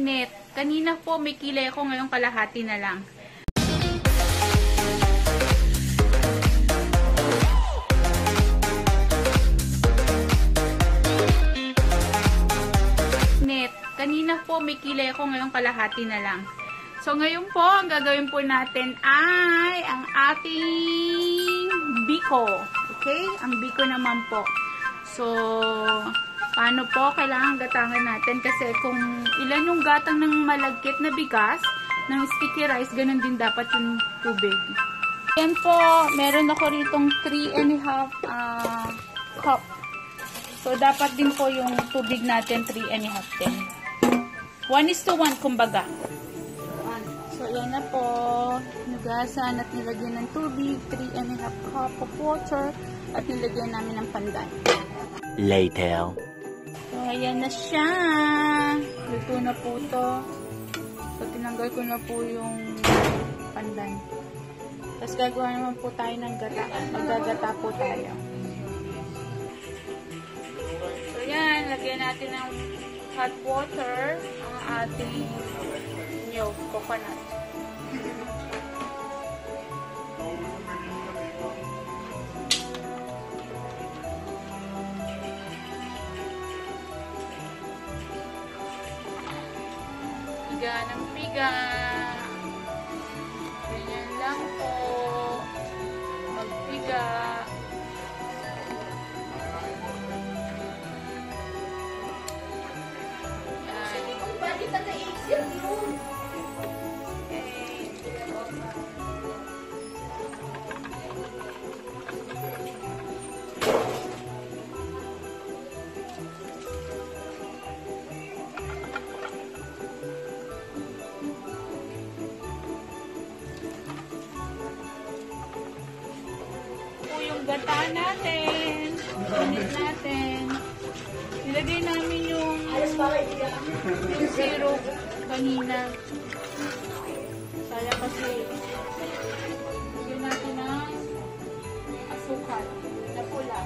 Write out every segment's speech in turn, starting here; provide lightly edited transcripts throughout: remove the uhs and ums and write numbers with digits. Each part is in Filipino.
Net. Kanina po may kilay ako, ngayon kalahati na lang. Net. Kanina po may kilay ako, ngayon kalahati na lang. So ngayon po, ang gagawin po natin ay ang ating Biko. Okay? Ang Biko naman po. So, paano po? Kailangan gatangan natin kasi kung ilan yung gatang ng malagkit na bigas, ng sticky rice, ganun din dapat yung tubig. Yan po, meron ako ritong 3½ cup. So, dapat din po yung tubig natin 3½ din. 1:1 kumbaga. So, yan na po. Nugasan at nilagyan ng tubig, 3½ cup of water, at nilagyan namin ng pandan. Later. So, ayan na siya. Luto na po ito. So, tinanggal ko na po yung pandan. Tapos, gagawa naman po tayo ng gata. Maggagata po tayo. So, yan. Lagyan natin ng hot water ang ating milk, coconut. Piga ng piga. Ganyan lang po. Magpiga. Gata natin. Init natin. Nilagay namin yung syrup kanina. Sayang kasi lagyan natin ng asukal na pula.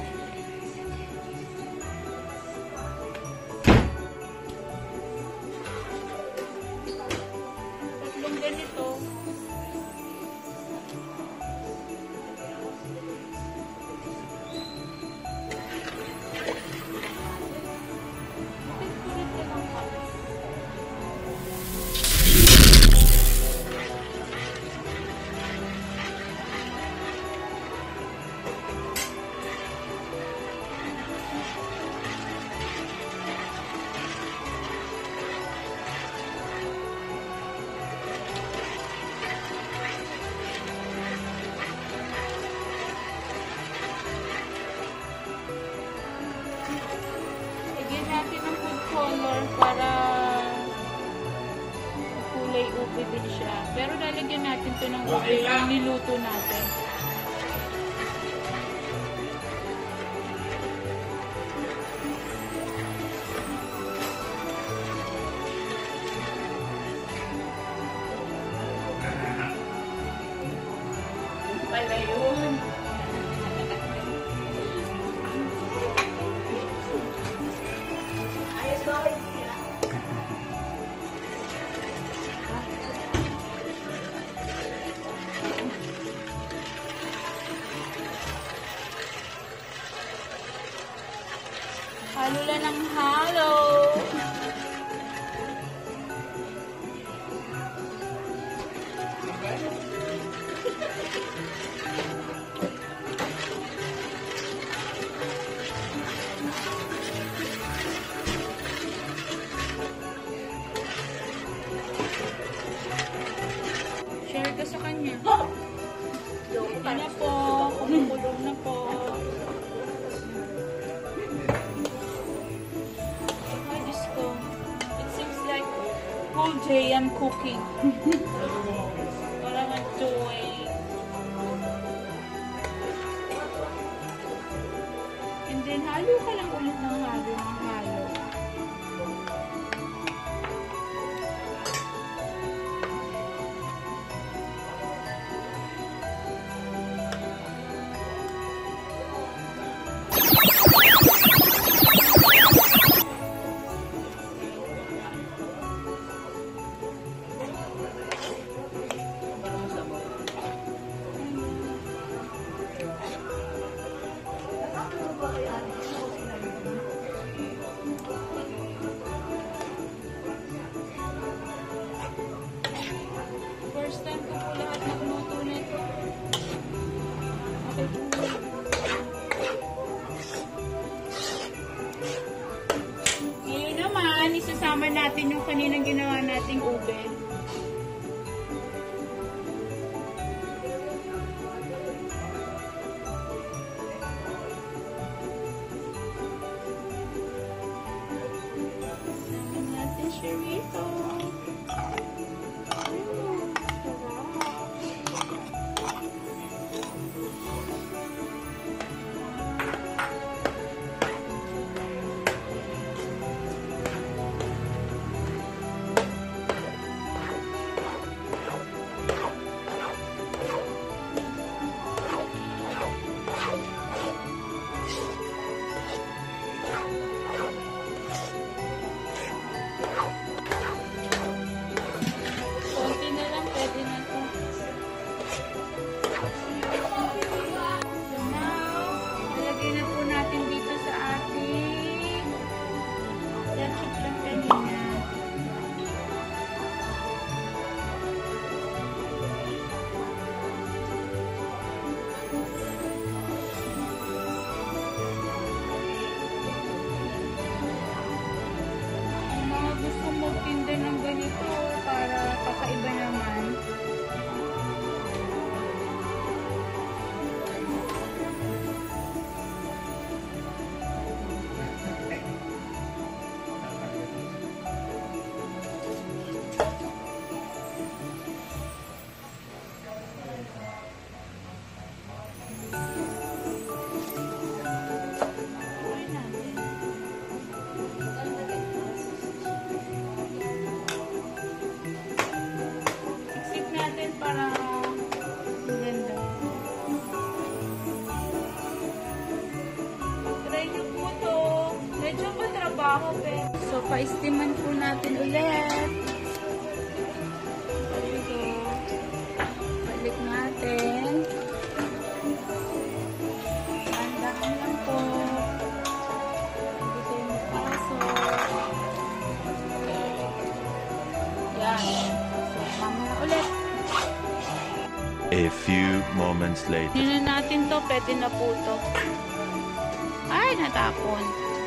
Tatlong ganito. Para kulay ube din siya. Pero lalagyan natin ito ng ube yung niluto natin. Pala yun. Halo lang ng halo. Share ka sa kanya. Yan na po. Kumukulog na po. Whole day I'm cooking. What am I doing? And then halo ka lang ulit ng halo. kanina ginawa nating ube. Natin siya rito. So, pa-steaman po natin ulit. Balik natin. Andahan lang po. Dito yung paso. Yan. So, mamaya ulit. A few moments later. Hindi na natin to. Pwede na po to. Ay, natapon.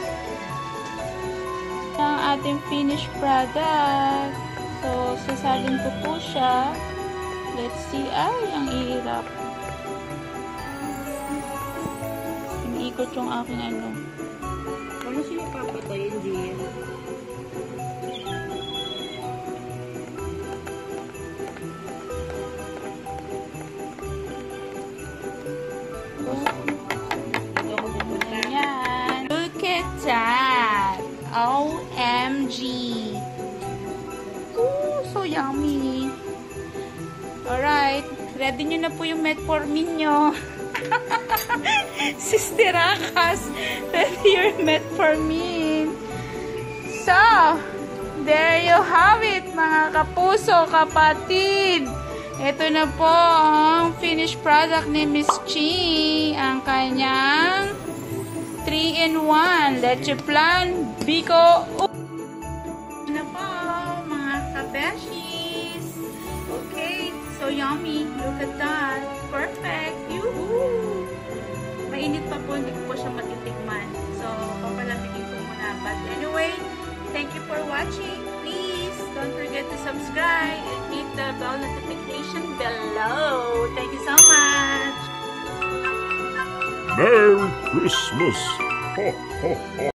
Ang ating finished product. So, sasalin ko po siya. Let's see. Ay, ang ihirap. Iniikot yung aking ano. Ano sila papatayin, Jean? Ayan. Look at that. OMG. Ooh, so yummy. Alright. Ready nyo na po yung metformin nyo. Sister Akas. Ready your metformin. So, there you have it, mga kapuso, kapatid. Ito na po ang finished product ni Miss Chi. Ang kanyang 3-in-1 LECHEFLAN Biko. Na po, mga kabeshis. Okay, so yummy. Look at that. Perfect. Yoo-hoo! Mainit pa po, hindi ko po siya matitikman. So, papalamigin ko muna. But anyway, thank you for watching. Please, don't forget to subscribe and hit the bell notification below. Thank you so much. Merry Christmas! Ho, ho, ho.